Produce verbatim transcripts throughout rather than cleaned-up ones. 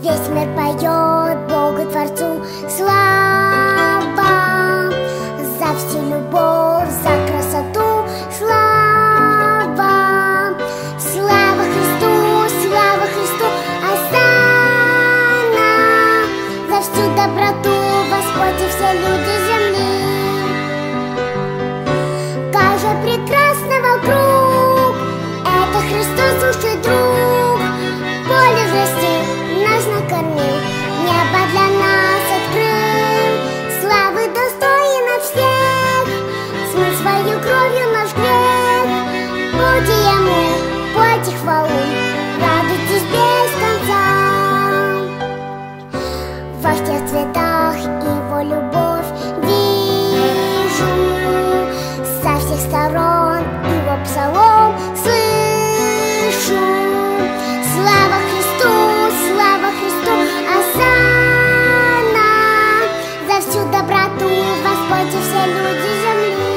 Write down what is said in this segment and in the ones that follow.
Весь мир поет Богу Творцу слава за всю любовь, за красоту. Слава, слава Христу, слава Христу, осанна за всю доброту, Господь и все люди земли. Как же прекрасно вокруг, это Христос, лучший друг. Поле взрастил, нас накормил, небо для нас открыл. Славы достоин от всех, смыл свою кровью наш грех. Будьте Ему, пойте хвалу, радуйтесь без конца. Во всех цветах Его любовь вижу, со всех сторон Его псалом слышу. Слава Христу, слава Христу, осанна за всю доброту, Господь и все люди земли.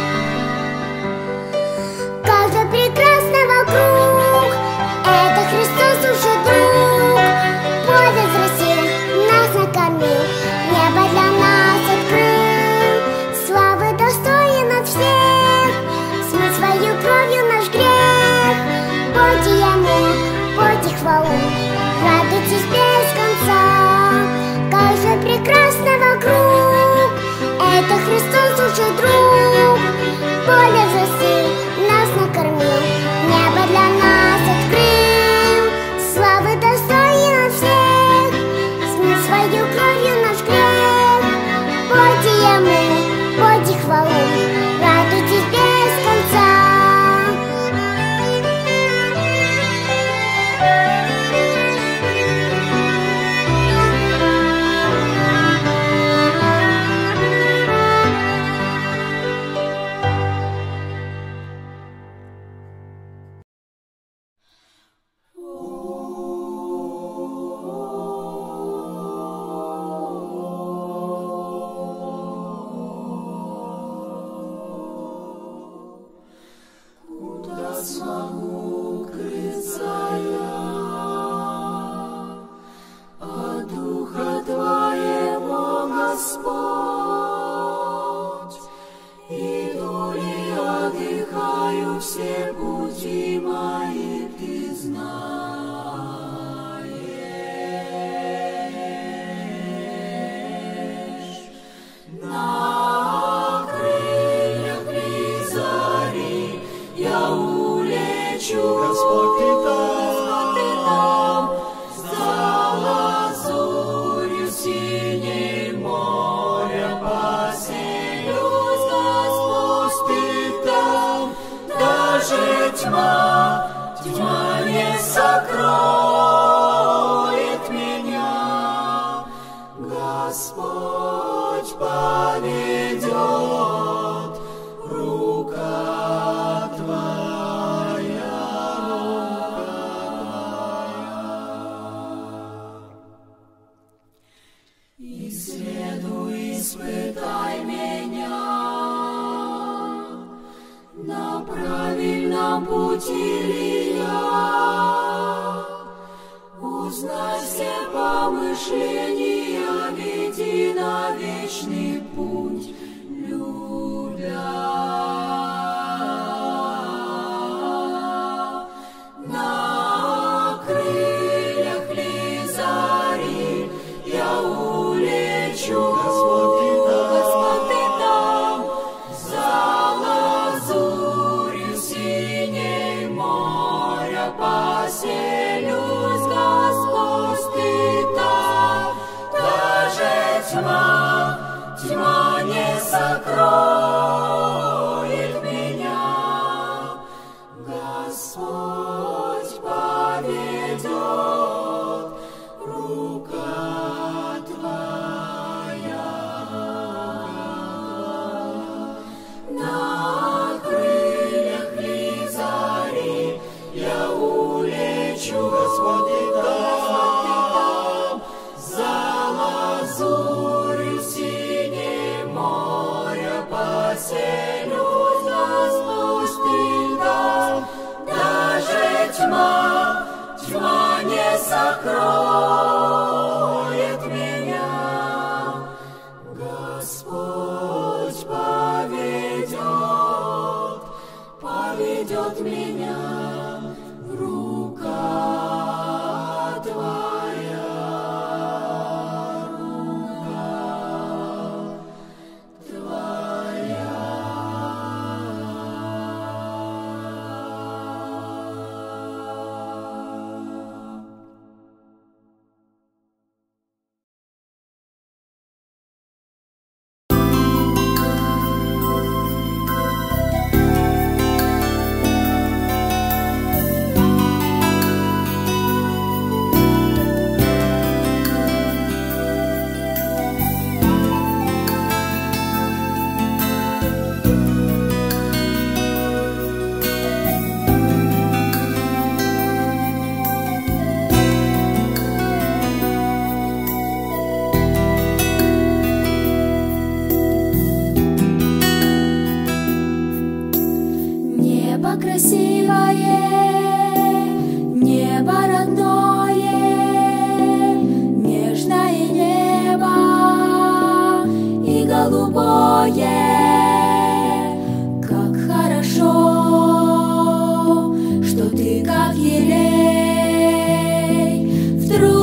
Как же прекрасно вокруг, это Христос, лучший друг. Поле взрастил, нас накормил, небо для нас открыл. Славы достоин от всех, смыл свою кровью наш грех. Пойте Ему, пойте хвалу, радуйтесь без конца. Как же прекрасно вокруг, это Христос, лучший друг. Поле взрастил, нас накормил, небо для нас открыл. Славы достоин от всех, смыл свою кровью наш грех. Пойте Ему, пойте хвалу, радуйтесь без конца. Смогу укрыться я от Духа Твоего, Господь. Иду ли, отдыхаю, все пути мои Ты знаешь. На крыльях ли зари я Господь, Ты там, за лазурью синей моря поселюсь, Господь, Ты там, даже тьма, тьма не сокроет меня. Господь поведет, рука Твоя. Исследуй, испытай меня на правильном пути ли я. Узнай все помышления, веди на вечный путь, любя. На крыльях ли зари я улечу, Господь, Ты там, за лазурью синей моря поселюсь, Господь, Ты там, даже тьма, тьма не сокроет меня. Господь поведет, рука Твоя. На крыльях ли зари я улечу, Господь, Ты там, за лазурью синей моря поселюсь, Господь, Ты там, даже тьма, тьма не сокроет.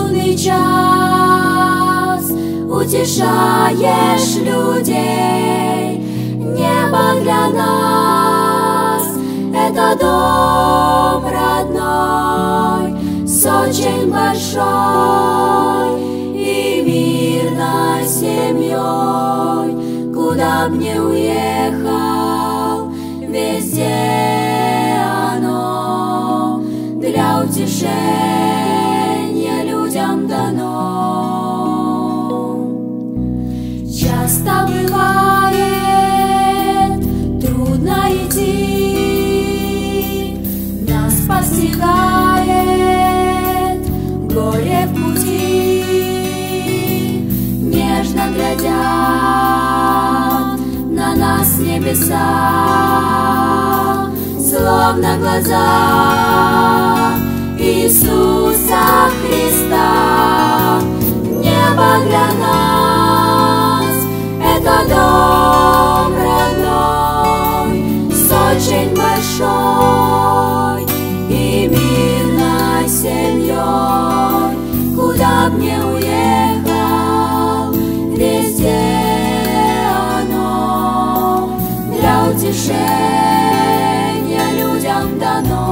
трудный час утешаешь людей. Небо для нас — это дом родной, с очень большой и мирной семьей. Куда б ни уехал, везде оно для утешения людям дано. Часто бывает трудно идти, нас постигает горе в пути. Нежно глядят на нас небеса, словно глаза Иисуса Христа. Небо для нас — это дом родной, с очень большой и мирной семьей. Куда б ни уехал, везде оно для утешения людям дано.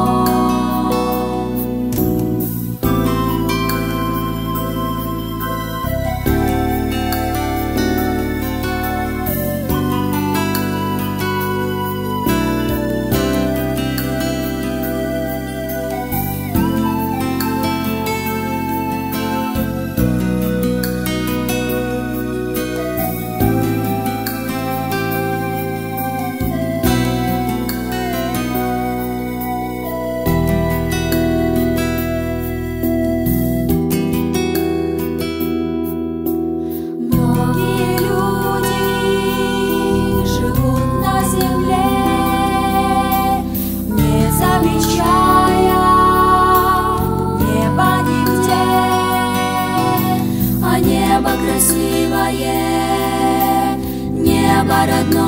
Небо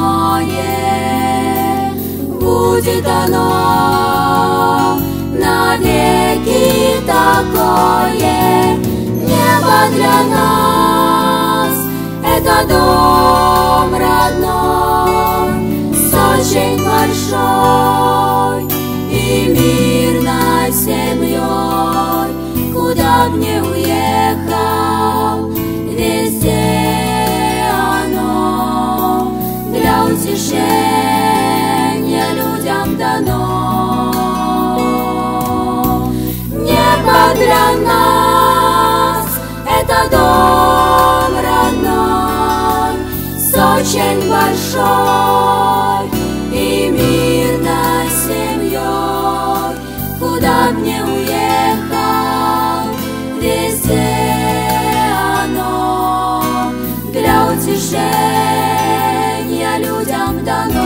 родное, будет оно навеки такое. Небо для нас — это дом родной, с очень большой и мирной семьей. Куда б ни уехал, везде для утешения людям дано. Небо для нас — это дом родной, с очень большой и мирной семьей. Куда б ни уехал, везде оно для утешения людям дано.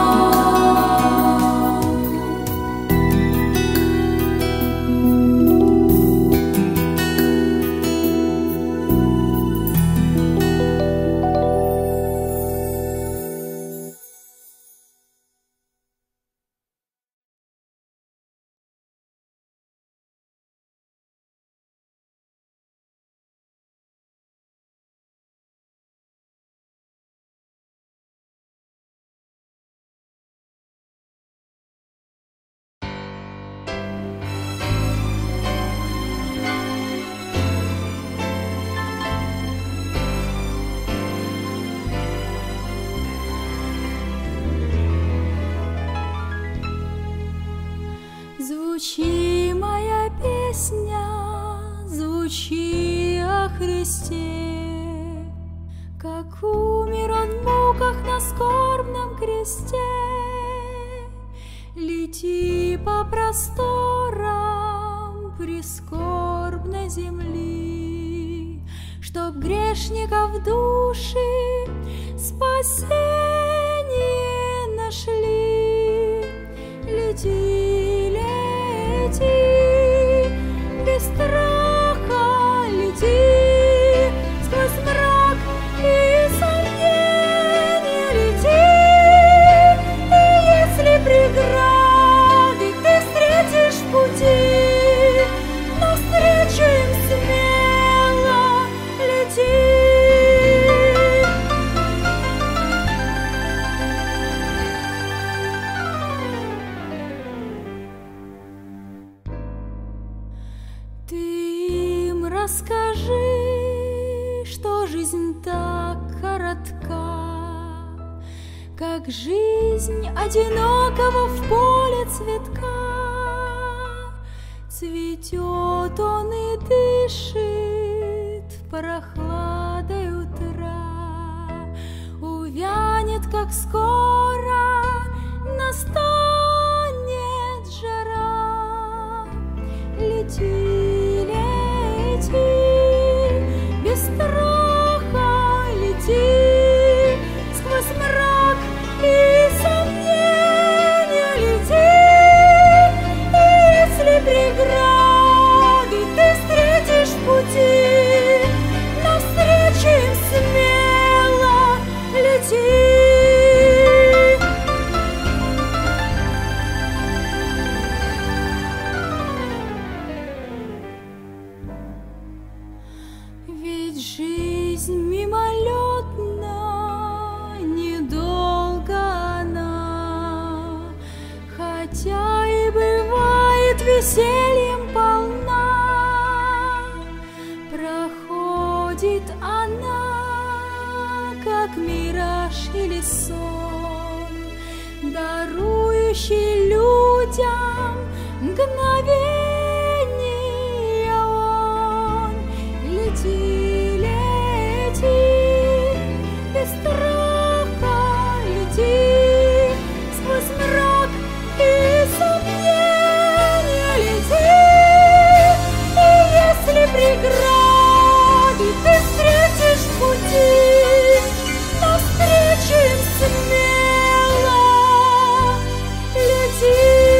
Звучи, моя песня, звучи о Христе, как умер Он в муках на скорбном кресте. Лети по просторам прискорбной земли, чтоб грешников души спасение нашли. Лети, лети, без страха лети, сквозь мрак и сомнения лети. И если преграды ты встретишь в пути, навстречу им смело скажи, что жизнь так коротка, как жизнь одинокого в поле цветка. Цветет он и дышит прохладой утра, увянет, как скоро настанет жара. Лети, лети, без страха лети, сквозь мрак и сомнения лети. И если преграды ты встретишь в пути, навстречу им смело лети. Ведь жизнь мимолетна, недолго она, хотя и бывает весельем полна. Проходит она, как мираж или сон, дарующий людям мгновение он. Лети, лети, без страха лети, сквозь мрак и сомнения лети. И если преграды ты встретишь в пути, навстречу им смело лети.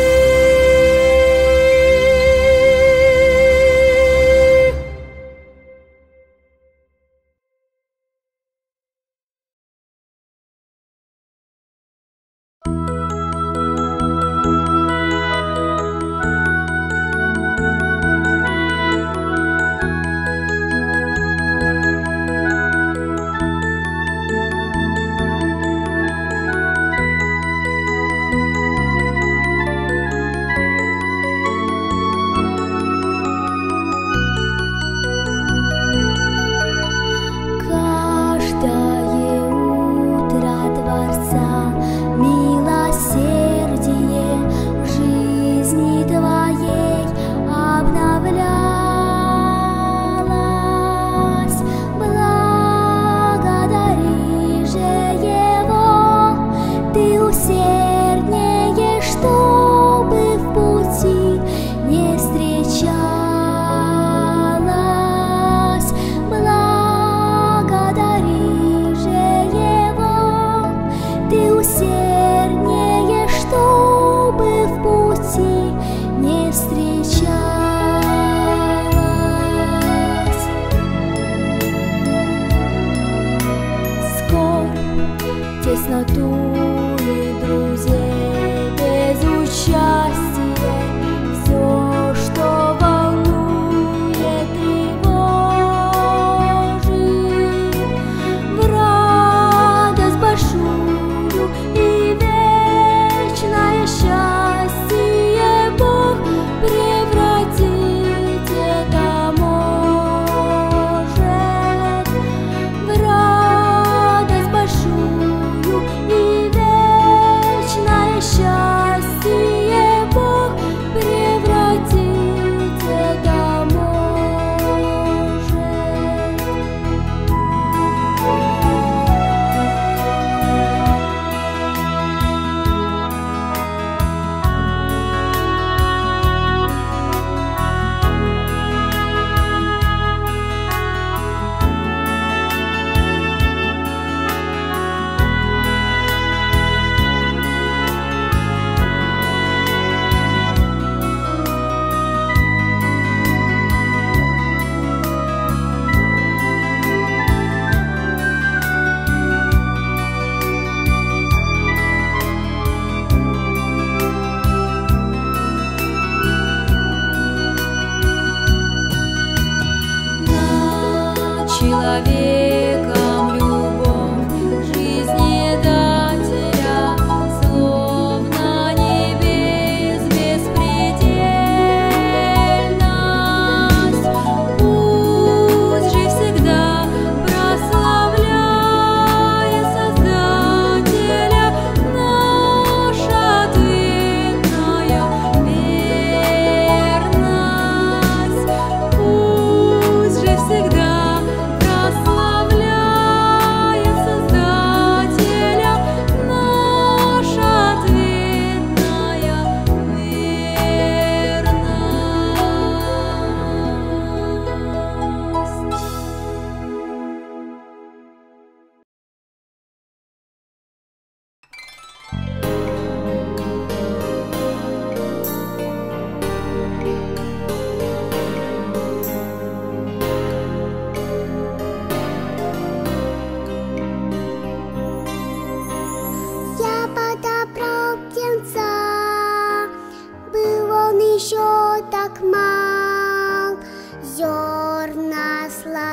Тесноту и друзей без участия, все, что волнует, тревожит, в радость большую и вечное счастье Бог превратить это может, в радость большую и вечное счастье Бог превратить это может. Человеком любовь жизни дателя, словно небес беспредельность.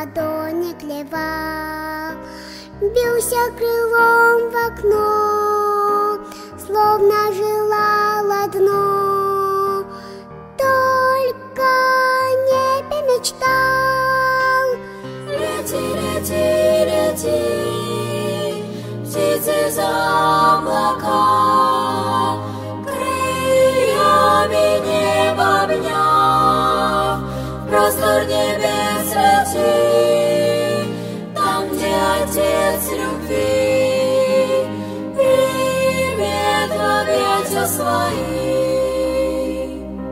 ладони клевал, бился крылом в окно, словно желал одно, только небе мечтал. Лети, лети, лети, птицы за облака, крыльями небо обняв, простор небес лети, там, где Отец любви примет в объятия свои.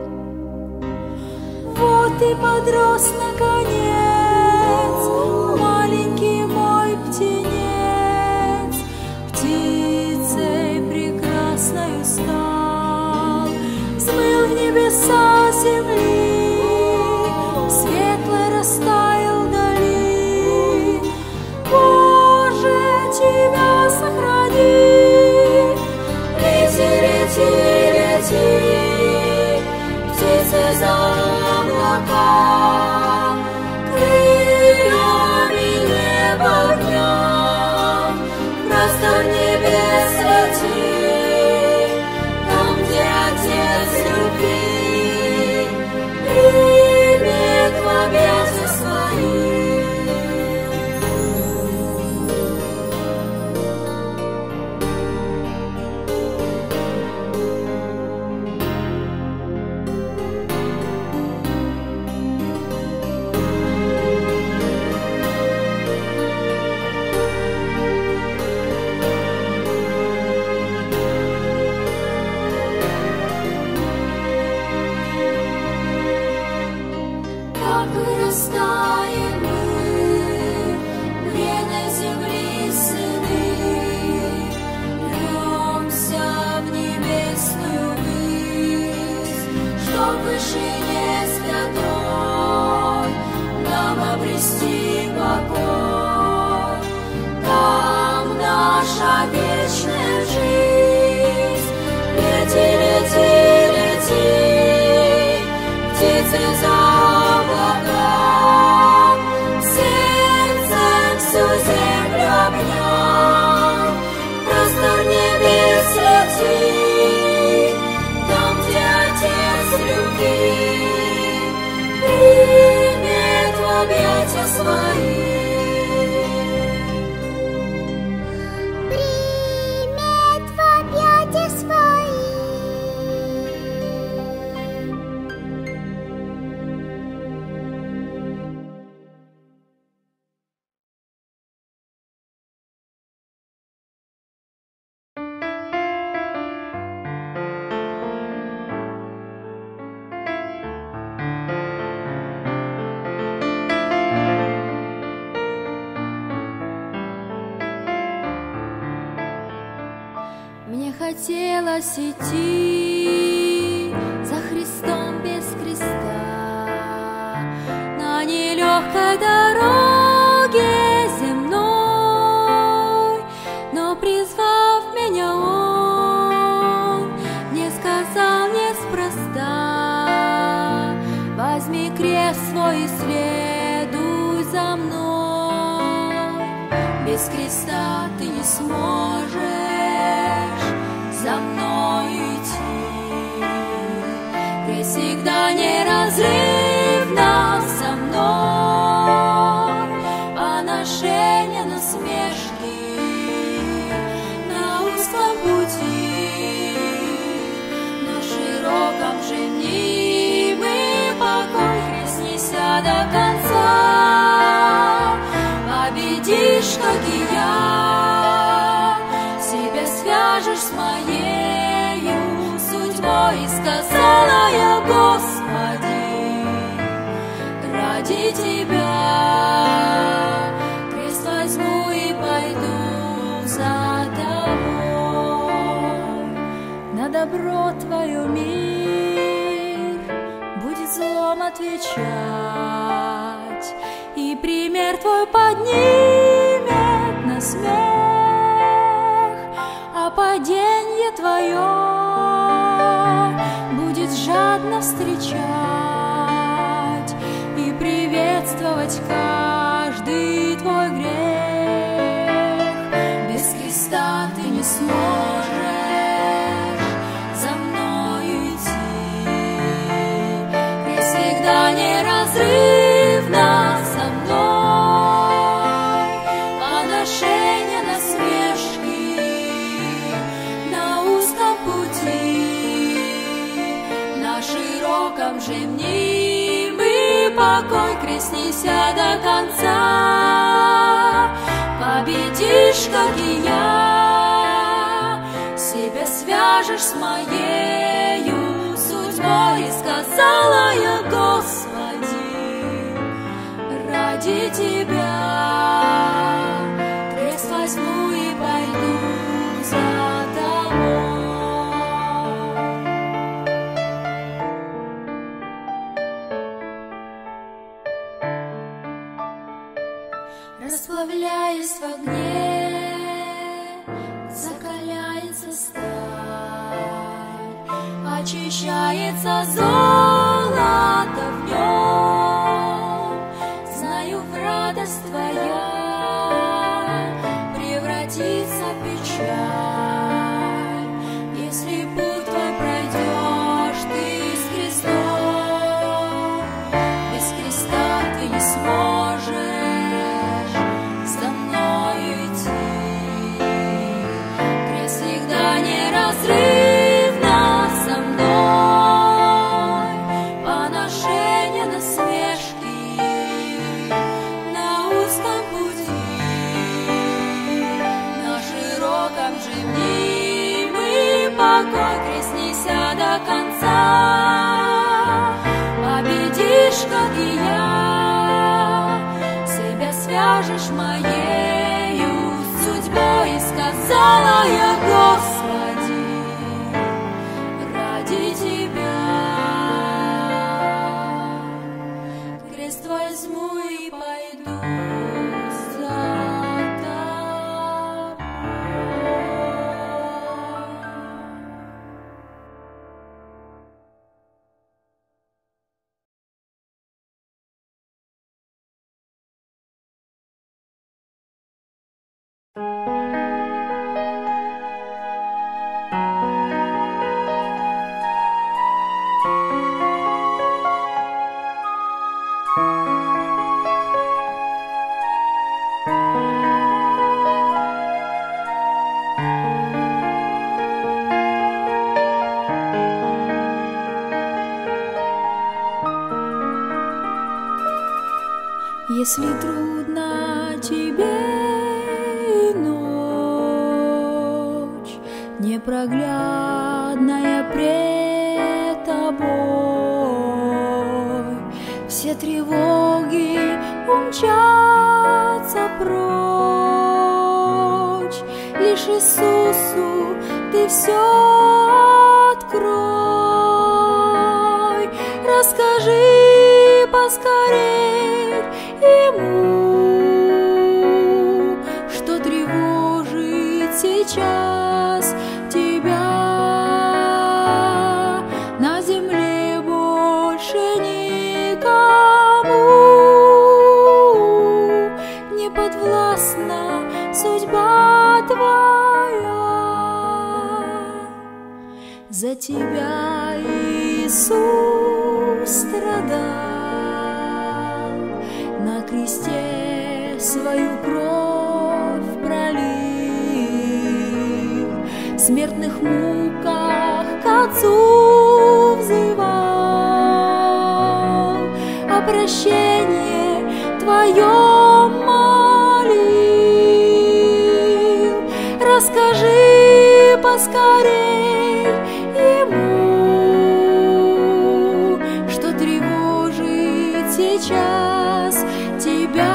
Вот и подрос наконец маленький мой птенец, птицей прекрасною стал, взмыл в небеса земли, светлой растаял вдали. Боже, тебя сохрани! Лети, лети, лети, птицы за облака, крыльями небо обняв, простор небес лети, там, где Отец любви примет в объятия свои. Как вырастаем мы, бреной земли сыны, рвемся в небесную высь, чтоб в вышине святой нам обрести покой. Там наша вечная жизнь. Лети, лети, лети, птицы за облака, сердцем всю землю обняв, простор небес лети, там, где Отец любви примет в объятия свои. Примет в объятия свои. Мне хотелось идти за Христом без креста на нелегкой дороге земной, но призвав меня Он, мне сказал неспроста: возьми крест свой и следуй за мной. Без креста ты не сможешь за мной идти. Крест всегда неразрывно со мной, поношение, насмешки на узком пути, на широком же мнимый покой. Крест неся до конца, победишь, как и я, себя свяжешь с моею судьбой. И сказала я: Господи, ради Тебя крест возьму и пойду за Тобой. На добро Твое мир будет злом отвечать, и пример Твой поднимет на смех, а паденье Твое будет жадно встречать и приветствовать каждый до конца. Победишь, как и я, себя свяжешь с моею судьбой. И сказала я: Господи, ради Тебя крест возьму и пойду за расплавляясь в огне, закаляется сталь, очищается золото в нем. Знаю, в радость Твоя превратится в печаль, если путь Твой пройдешь ты с крестом. Без креста Ты не сможешь неразрывно со мной. Поношение насмешки на узком пути, на широком же мнимый покой. Крест неся до конца, победишь, как и я, себя свяжешь моею судьбой. И сказала я: Господи, ради Тебя крест возьму и пойду за Если трудно тебе и ночь непроглядная пред тобой, все тревоги умчатся прочь, лишь Иисусу ты все открой. Расскажи поскорей Ему, что тревожит сейчас тебя. На земле больше никому не подвластна судьба твоя. За тебя Иисус страдал, на кресте свою кровь пролил, в смертных муках к Отцу взывал, о прощении Твоем молил. Расскажи поскорей Ему, что тревожит сейчас тебя.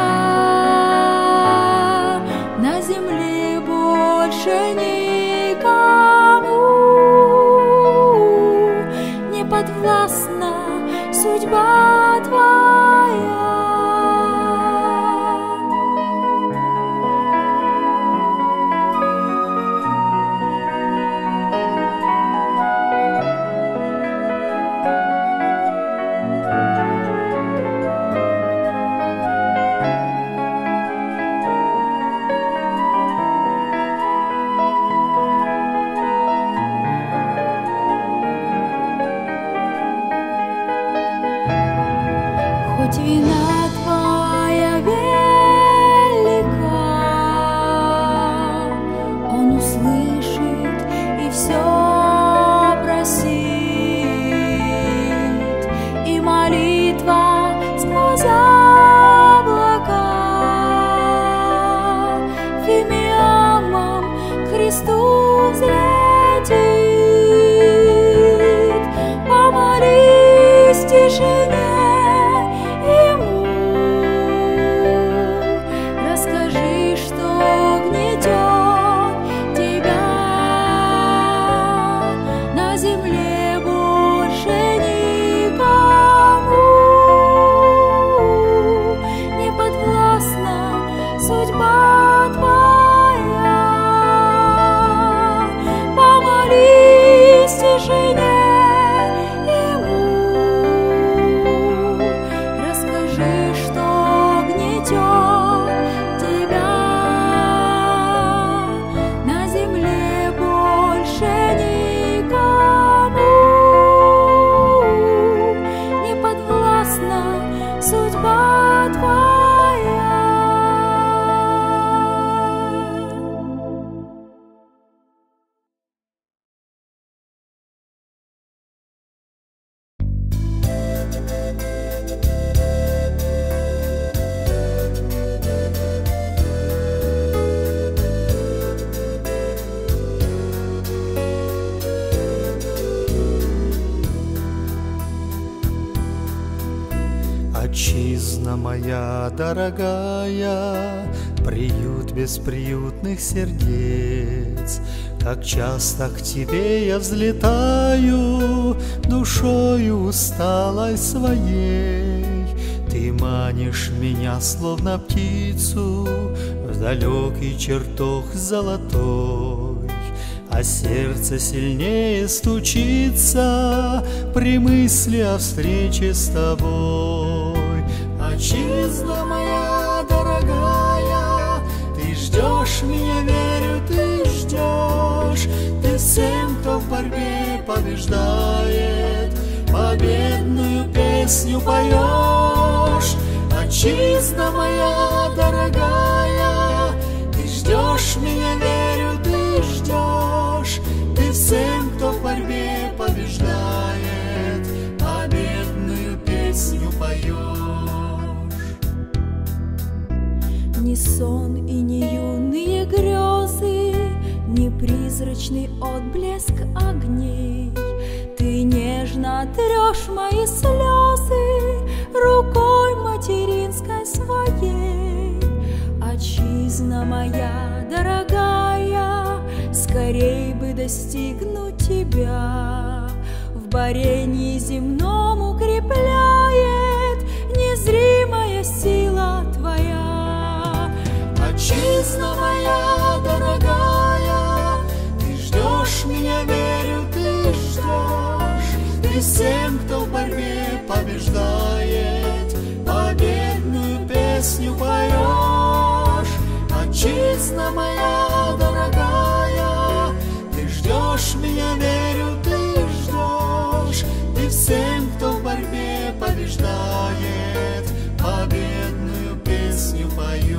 На земле больше никому не подвластна судьба твоя. судьба твоя. Помолись в тишине ему, расскажи, что гнетет тебя. На земле больше никому не подвластна судьба твоя. Отчизна моя дорогая, приют бесприютных сердец, как часто к тебе я взлетаю душою усталой своей. Ты манишь меня, словно птицу, в далекий чертог золотой, а сердце сильнее стучится при мысли о встрече с тобой. Отчизна моя дорогая, ты ждешь меня, верю, ты ждешь. Ты всем, кто в борьбе побеждает, победную песню поешь. Отчизна моя дорогая, ты ждешь меня, верю, ты ждешь. Ты всем, кто в борьбе побеждает, победную песню поешь. Ни сон и ни юные грезы, ни призрачный отблеск огней. Ты нежно трешь мои слезы рукой материнской своей. Отчизна моя дорогая, скорей бы достигнуть тебя. В борении земном укрепляет незримая сила твоя. Отчизна моя дорогая, ты ждешь меня, верю, ты ждешь. Ты всем, кто в борьбе побеждает, победную песню поешь. Отчизна моя дорогая, ты ждешь меня, верю, ты ждешь. Ты всем, кто в борьбе побеждает, победную песню поешь.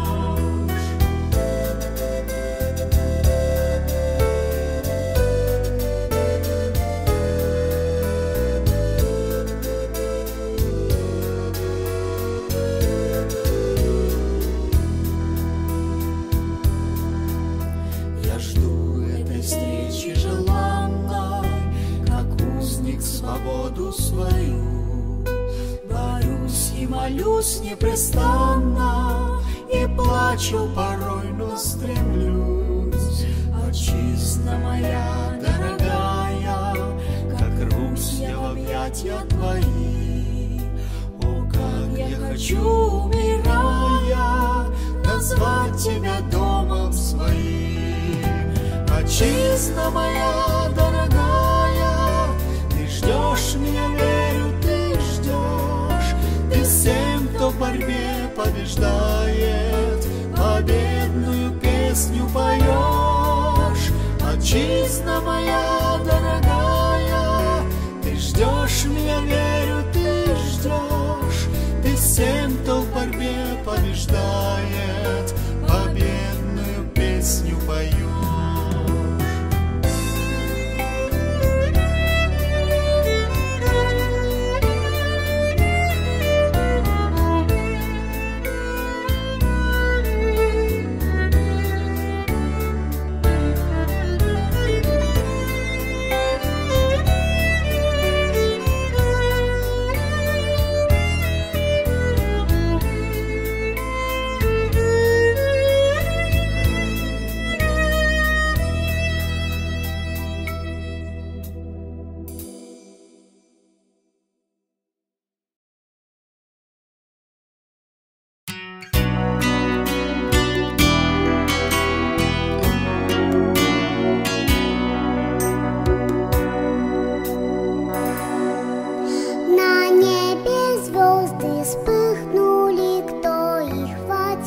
Я жду этой встречи желанной, как узник свободу свою. Борюсь и молюсь непрестанно, и плачу порой, но стремлюсь. Отчизна моя дорогая, как рвусь я в объятия твои. О, как я хочу, умирая, назвать тебя домом своим. Отчизна моя дорогая, ты ждешь меня, верю, ты ждешь. Ты всем, кто в борьбе побеждает, победную песню поешь. Отчизна моя дорогая, ты ждешь меня, верю, ты ждешь. Ты всем, кто в борьбе побеждает, победную песню поешь.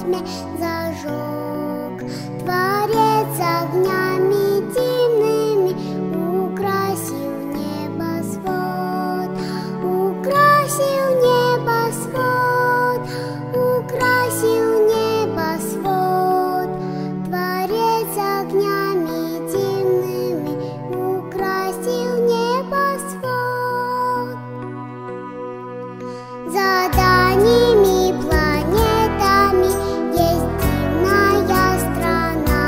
тьме зажег. Творец огнями дивными украсил небосвод, украсил небосвод, украсил небосвод. Творец огнями дивными украсил небосвод. За дальними планетами есть дивная страна,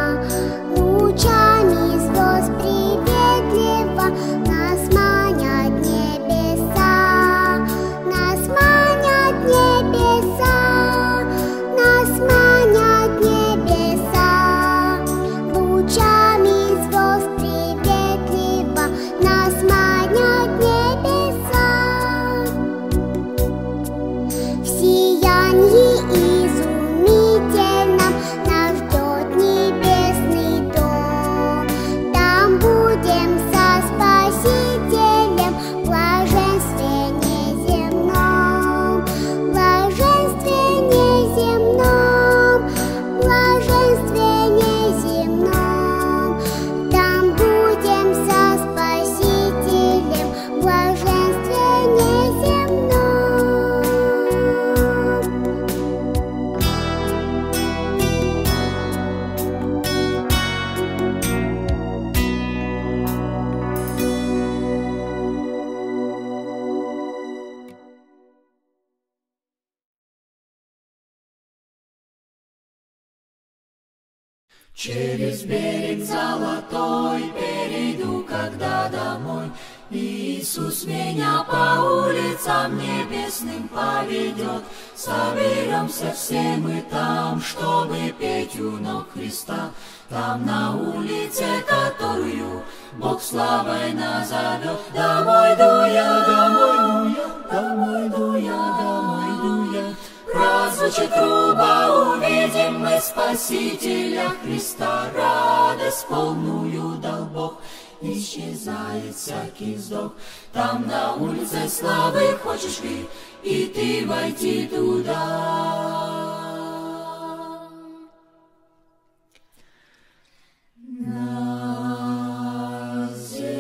лучами звезд приветливо нас манят небеса, нас манят небеса, нас манят небеса. Лучами звезд приветливо нас манят небеса. В сиянии изумительном нас ждет небесный дом. Там будем со Спасителем в блаженстве неземном, в блаженстве неземном, в блаженстве неземном. Там будем со Спасителем в блаженстве неземном. Через берег золотой перейду, когда домой Иисус меня по улицам небесным поведет. Соберемся все мы там, чтобы петь у ног Христа. Там на улице, которую Бог славой назовет. Домой ду я, домой ду я, домой ду я, домой ду я. Прозвучит труба, увидим мы Спасителя Христа. Радость полную дал Бог, исчезает всякий вздох. Там на улице славы хочешь ли и ты войти туда? На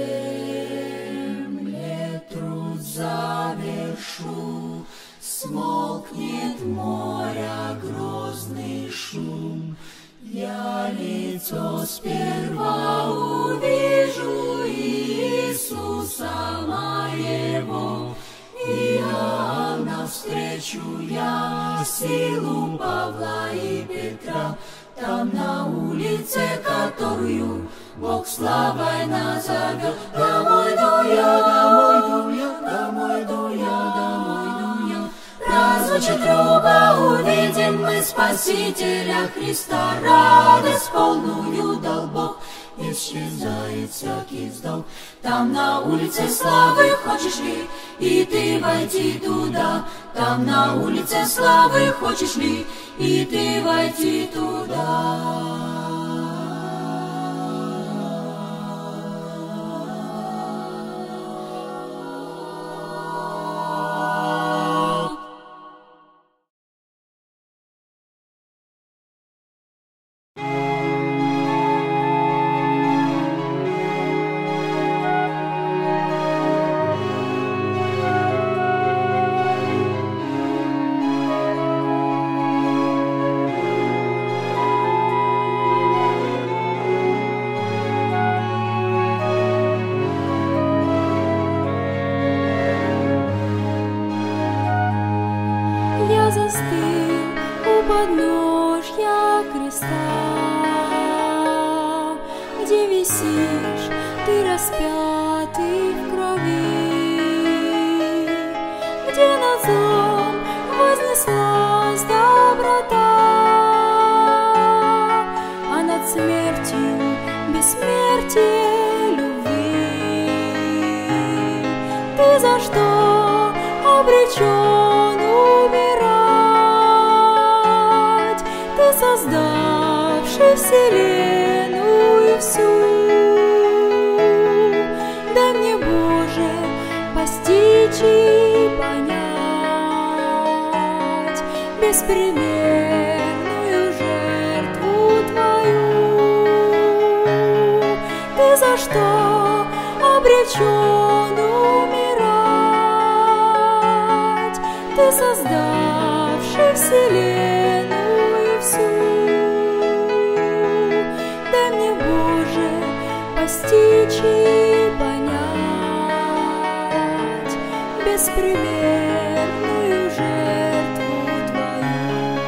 земле труд завершу, смолкнет моря грозный шум. Я лицо сперва увижу Иисуса моего, и навстречу я силу Павла и Петра. Там на улице, которую Бог славой назовет. Домой ду я, домой ду я, домой ду я, домой ду я. Прозвучит труба, увидим мы Спасителя Христа. Радость полную дал Бог, исчезает всякий вздох. Там на улице славы хочешь ли и ты войти туда? Там на улице славы хочешь ли и ты войти туда? Я застыл у подножья креста, где висишь ты распятый в крови, где над злом вознеслась доброта, а над смертью бессмертие любви. Ты за что обречен умирать? Ты создавший вселенную всю, дай мне, Боже, постичь и понять беспримерно обречен умирать. Ты, создавший вселенную всю, дай мне, Боже, постичь и понять беспримерную жертву Твою.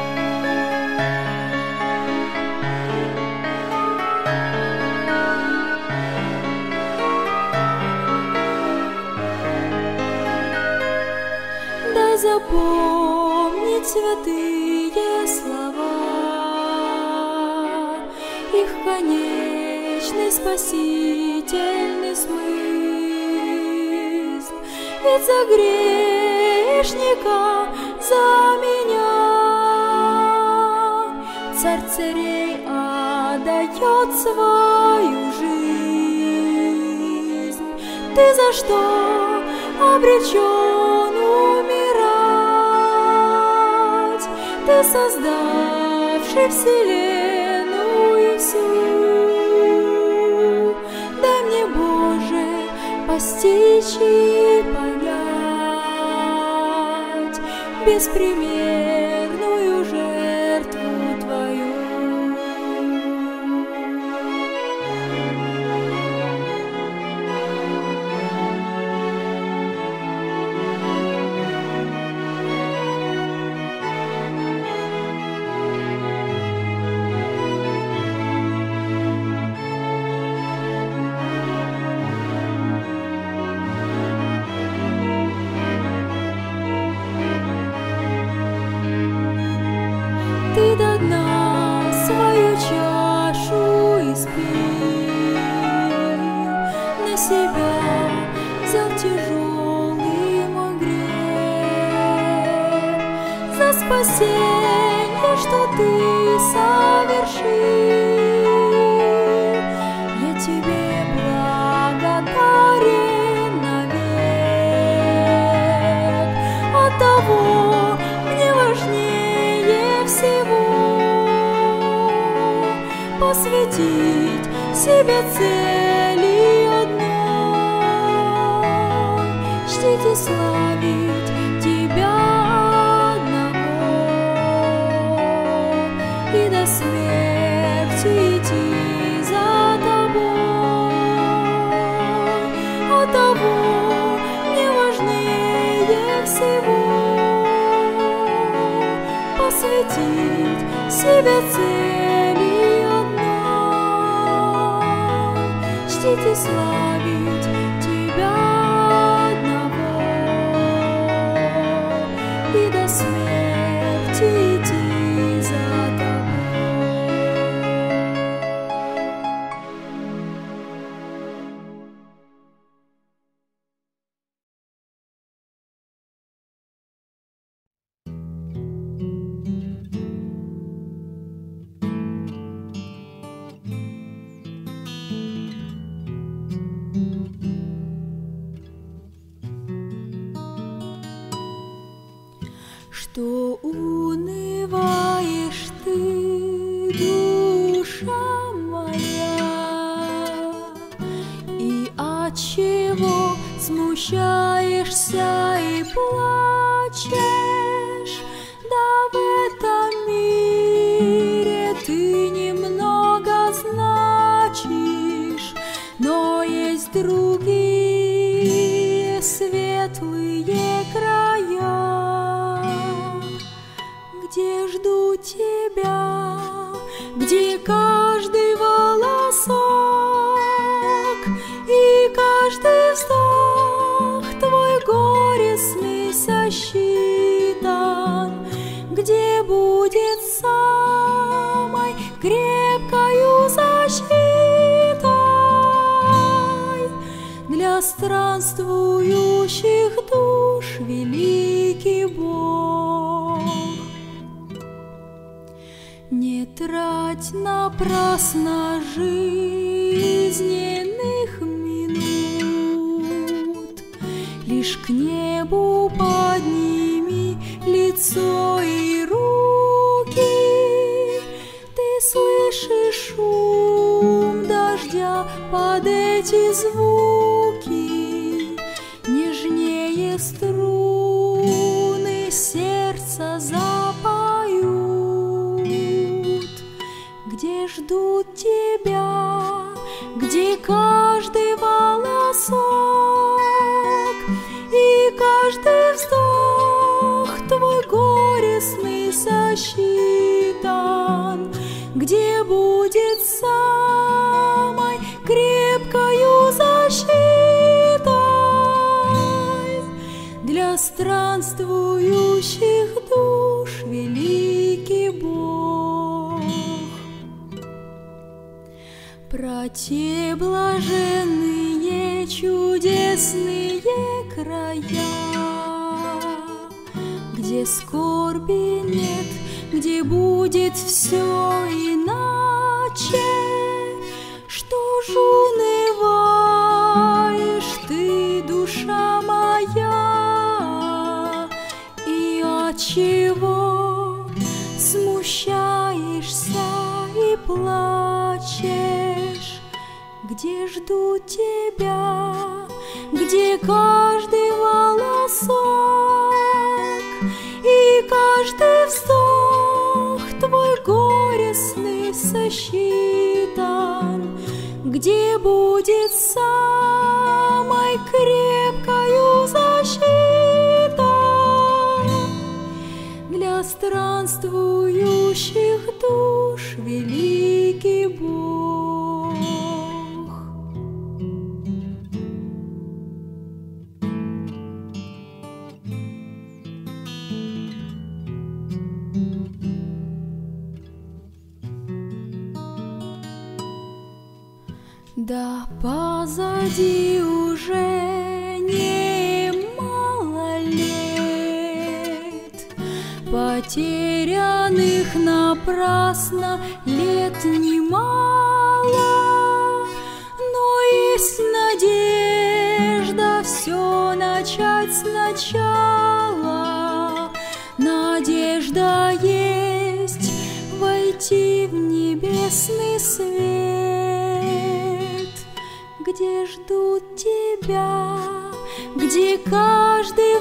Дай запомнить святые слова, их конечный спасительный смысл. Ведь за грешника, за меня Царь царей отдает свою жизнь. Ты за что обречен умирать? Ты, создавший вселенную всю, дай мне, Боже, постичь и понять беспримерную жертву Твою. Ты до дна свою чашу испил, на себя взял тяжелый мой грех. За спасение, что Ты совершил, я Тебе благодарен навек. От того мне важнее всего посвятить себе цели одной, чтить и славить Тебя одного, и до смерти идти за Тобой. От того мне важнее всего посвятить себе цели одной, чтить и славить Тебя одного, и до смерти идти за Тобой. Что унываешь ты, душа моя, и отчего смущаешься и плачешь? Да в этом мире ты немного значишь, но есть другие светлые края, где ждут тебя, где каждый волосок и каждый вздох твой горестный сосчитан, где будет самой крепкою защитой для странствующих душ великий Бог. Не трать напрасно жизненных минут, лишь к небу подними лицо и руки. Ты слышишь шум дождя под эти звуки, где будет самой крепкою защитой для странствующих душ великий Бог. Про те блаженные чудесные края, где скорби нет, где будет все иначе. Что ж унываешь ты, душа моя, и отчего смущаешься и плачешь? Где ждут тебя, где каждый волосок и каждый вздох твой горестный сосчитан, где будет самой крепкою защитой для странствующих душ великий Бог. Да позади уже немало лет, потерянных напрасно лет немало, но есть надежда все начать сначала. Надежда есть войти в небесный свет, где ждут тебя, где каждый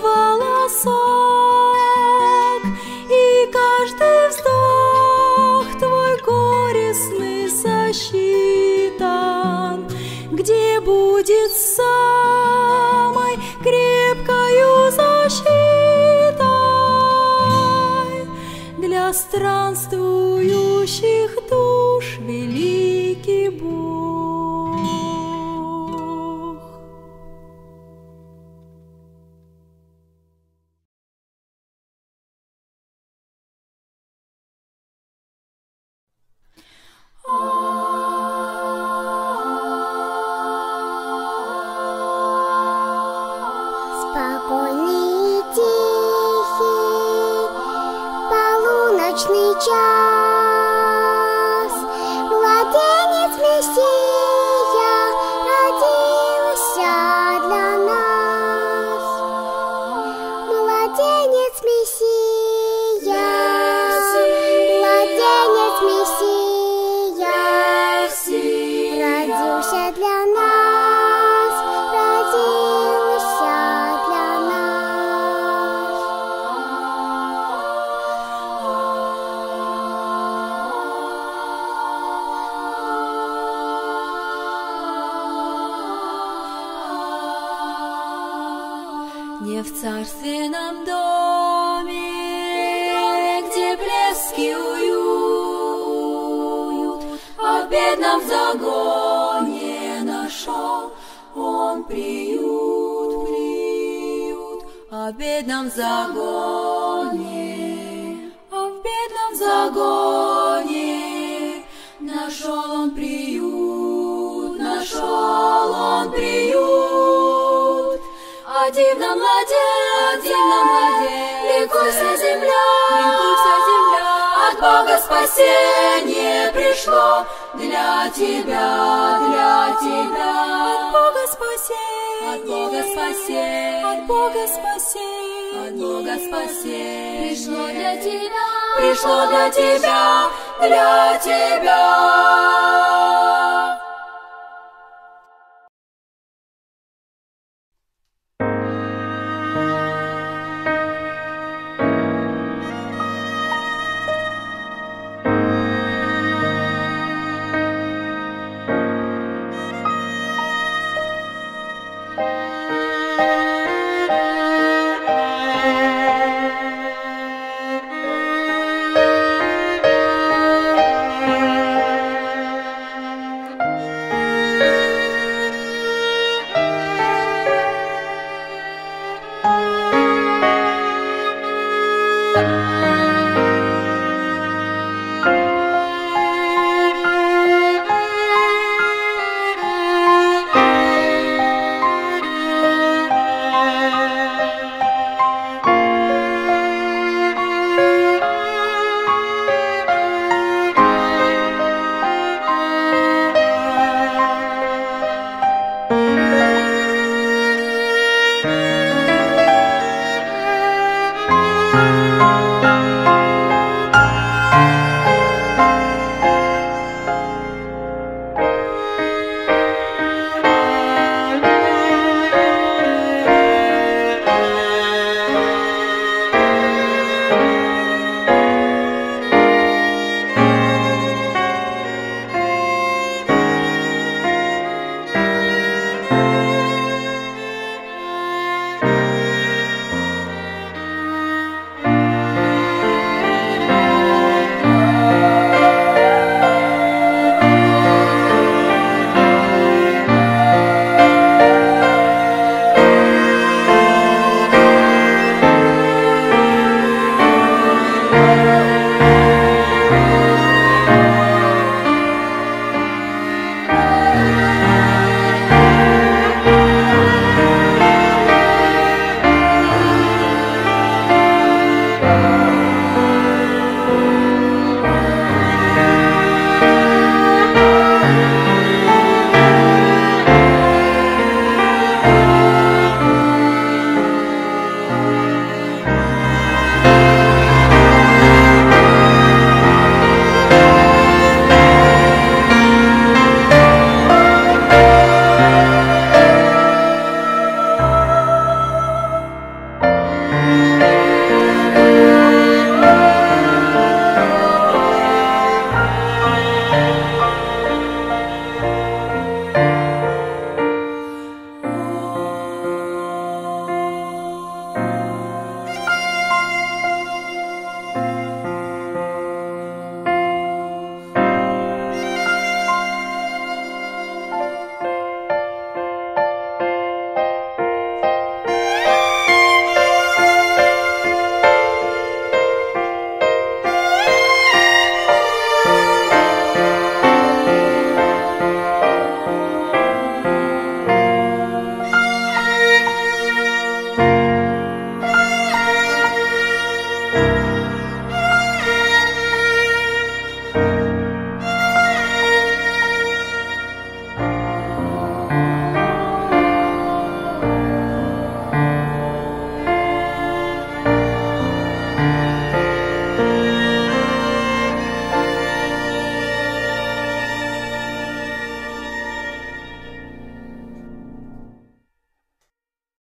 волосок и каждый вздох твой горестный сосчитан, где будет самой крепкою защитой для странствующих душ великий Бог. Спокойный и тихий полуночный час, младенец Мессия родился для нас. Младенец Мессия, младенец Мессия родился для нас, родился для нас. Не в царственном доме, где блеск и уют, а в бедном загоне нашел он приют, приют. А в бедном загоне, а в бедном загоне нашел он приют, нашел он приют. О дивном младенце, дивном младенце, ликуйся земля, ликуйся земля, от Бога спасение пришло для тебя, для тебя. От Бога спасение, от Бога спасение, от Бога спасение, от Бога спасение пришло для тебя, пришло для тебя, для тебя.